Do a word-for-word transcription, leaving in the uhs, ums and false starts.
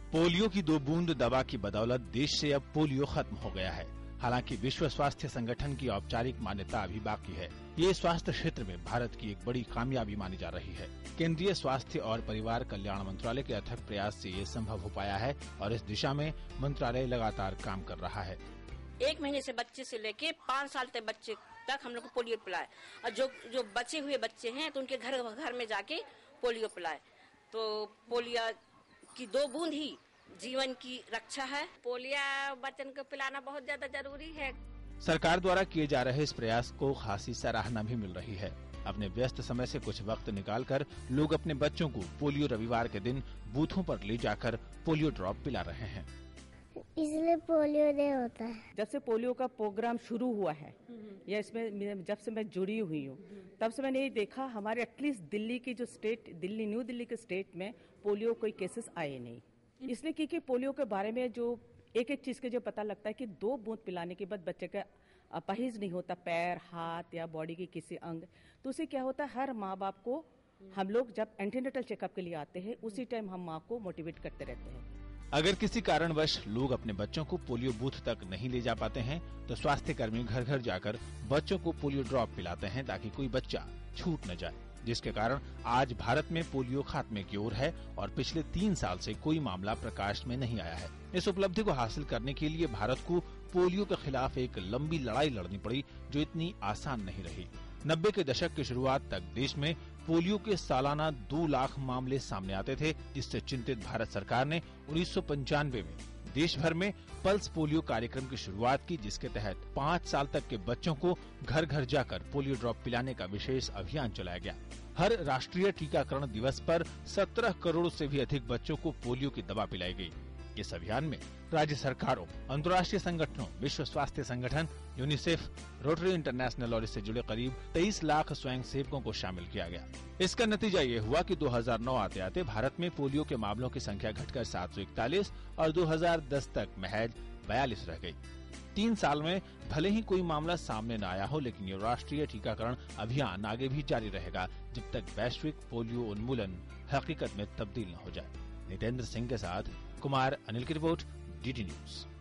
Polio की दो बूंद दवा की बदौलत देश से अब पोलियो खत्म हो गया है। हालांकि विश्व स्वास्थ्य संगठन की औपचारिक मान्यता अभी बाकी है। ये स्वास्थ्य क्षेत्र में भारत की एक बड़ी कामयाबी मानी जा रही है। केंद्रीय स्वास्थ्य और परिवार कल्याण मंत्रालय के अथक प्रयास से ये संभव हो पाया है और इस दिशा में मंत्रालय लगातार काम कर रहा है। एक महीने से बच्चे से लेके पाँच साल तक बच्चे तक हम लोग को पोलियो पिलाए और जो जो बचे हुए बच्चे हैं तो उनके घर घर में जाके पोलियो पिलाए। तो पोलियो की दो बूंद ही जीवन की रक्षा है। पोलियो बच्चन को पिलाना बहुत ज्यादा जरूरी है। सरकार द्वारा किए जा रहे इस प्रयास को खासी सराहना भी मिल रही है। अपने व्यस्त समय से कुछ वक्त निकालकर लोग अपने बच्चों को पोलियो रविवार के दिन बूथों पर ले जाकर पोलियो ड्रॉप पिला रहे हैं। इसलिए पोलियो डे होता है। जब से पोलियो का प्रोग्राम शुरू हुआ है या इसमें जब से मैं जुड़ी हुई हूँ तब से मैंने ये देखा हमारे एटलीस्ट दिल्ली की जो स्टेट दिल्ली न्यू दिल्ली के स्टेट में पोलियो कोई केसेस आए नहीं। इसलिए क्योंकि पोलियो के बारे में जो एक एक चीज के जो पता लगता है कि दो बूंद पिलाने के बाद बच्चे का अपाहिज नहीं होता पैर हाथ या बॉडी के किसी अंग, तो उसे क्या होता है हर माँ बाप को हम लोग जब एंटीनेटल चेकअप के लिए आते हैं उसी टाइम हम माँ को मोटिवेट करते रहते हैं। अगर किसी कारणवश लोग अपने बच्चों को पोलियो बूथ तक नहीं ले जा पाते हैं तो स्वास्थ्य कर्मी घर घर जाकर बच्चों को पोलियो ड्रॉप पिलाते हैं ताकि कोई बच्चा छूट न जाए, जिसके कारण आज भारत में पोलियो खात्मे की ओर है और पिछले तीन साल से कोई मामला प्रकाश में नहीं आया है। इस उपलब्धि को हासिल करने के लिए भारत को पोलियो के खिलाफ एक लंबी लड़ाई लड़नी पड़ी जो इतनी आसान नहीं रही। नब्बे के दशक की शुरुआत तक देश में पोलियो के सालाना दो लाख मामले सामने आते थे, जिससे चिंतित भारत सरकार ने उन्नीस सौ पंचानवे में देश भर में पल्स पोलियो कार्यक्रम की शुरुआत की, जिसके तहत पाँच साल तक के बच्चों को घर घर जाकर पोलियो ड्रॉप पिलाने का विशेष अभियान चलाया गया। हर राष्ट्रीय टीकाकरण दिवस पर सत्रह करोड़ से भी अधिक बच्चों को पोलियो की दवा पिलाई गई। इस अभियान में राज्य सरकारों, अंतर्राष्ट्रीय संगठनों, विश्व स्वास्थ्य संगठन, यूनिसेफ, रोटरी इंटरनेशनल और इससे जुड़े करीब तेईस लाख स्वयं सेवकों को शामिल किया गया। इसका नतीजा ये हुआ कि दो हज़ार नौ आते आते भारत में पोलियो के मामलों की संख्या घटकर सात सौ इकतालीस और दो हज़ार दस तक महज बयालीस रह गई। तीन साल में भले ही कोई मामला सामने न आया हो, लेकिन ये राष्ट्रीय टीकाकरण अभियान आगे भी जारी रहेगा जब तक वैश्विक पोलियो उन्मूलन हकीकत में तब्दील न हो जाए। नितेंद्र सिंह के साथ कुमार अनिल की रिपोर्ट, डी डी न्यूज।